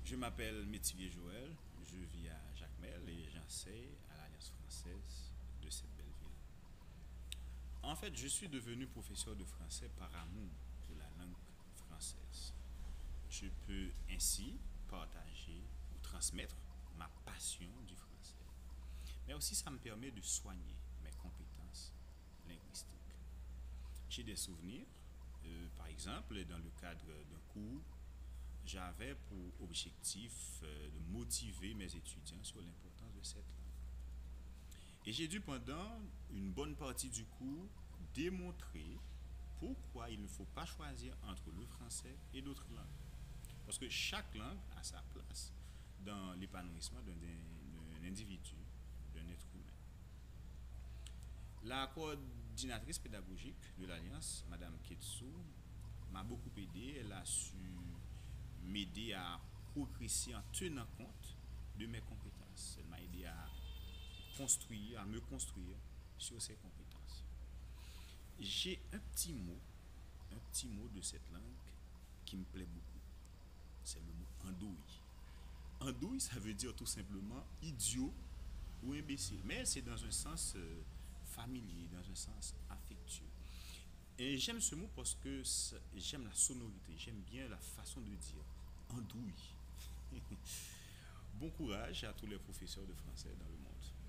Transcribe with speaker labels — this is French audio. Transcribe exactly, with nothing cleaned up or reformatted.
Speaker 1: Je m'appelle Métivier Joël, je vis à Jacmel et j'enseigne à l'Alliance française de cette belle ville. En fait, je suis devenu professeur de français par amour pour la langue française. Je peux ainsi partager ou transmettre ma passion du français. Mais aussi, ça me permet de soigner mes compétences linguistiques. J'ai des souvenirs, euh, par exemple, dans le cadre d'un cours, j'avais pour objectif euh, de motiver mes étudiants sur l'importance de cette langue. Et j'ai dû pendant une bonne partie du cours démontrer pourquoi il ne faut pas choisir entre le français et d'autres langues. Parce que chaque langue a sa place dans l'épanouissement d'un, d'un individu, d'un être humain. La coordinatrice pédagogique de l'Alliance, Madame Ketsu, m'a beaucoup aidé. Elle a su m'aider à progresser en tenant compte de mes compétences. Elle m'a aidé à construire, à me construire sur ces compétences. J'ai un petit mot, un petit mot de cette langue qui me plaît beaucoup. C'est le mot andouille. Andouille, ça veut dire tout simplement idiot ou imbécile. Mais c'est dans un sens euh, familier, dans un sens affectueux. Et j'aime ce mot parce que j'aime la sonorité, j'aime bien la façon de dire andouille. Bon courage à tous les professeurs de français dans le monde.